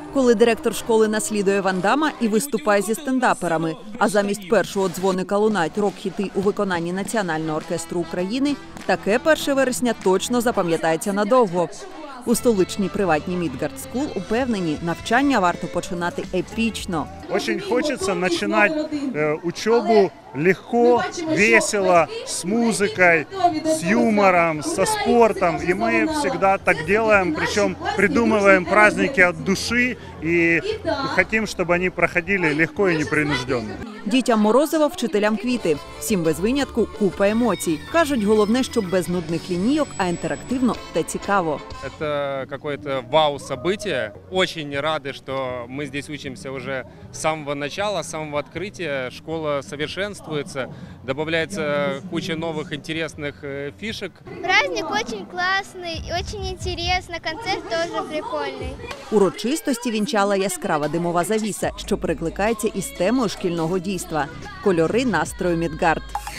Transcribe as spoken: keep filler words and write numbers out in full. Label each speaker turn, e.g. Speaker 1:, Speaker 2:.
Speaker 1: коли директор школи наслідує Ван Дамма і виступає зі стендаперами, а замість першого дзвоника лунають рок-хіти у виконанні Національного оркестру України, таке перше вересня точно запам'ятається надовго. У столичній приватній Мідгард Скул упевнені, навчання варто починати епічно.
Speaker 2: Очень хочется начинать э, учебу легко, весело, с музыкой, с юмором, со спортом. И мы всегда так делаем, причем придумываем праздники от души и хотим, чтобы они проходили легко и непринужденно.
Speaker 1: Дітям морозиво, вчителям квіти. Всім без винятку купа емоцій. Кажуть, головне, щоб без нудних лінійок, а інтерактивно та цікаво.
Speaker 3: Это какое-то вау-событие. Очень рады, что мы здесь учимся уже с самого начала, с самого открытия. Школа совершенствуется, добавляется куча новых интересных фишек.
Speaker 4: Праздник очень классный, очень интересно, концерт тоже прикольный.
Speaker 1: Урочистості вінчала яскрава димова завіса, що перекликається із темою шкільного дійства – кольори настрою Мідгард.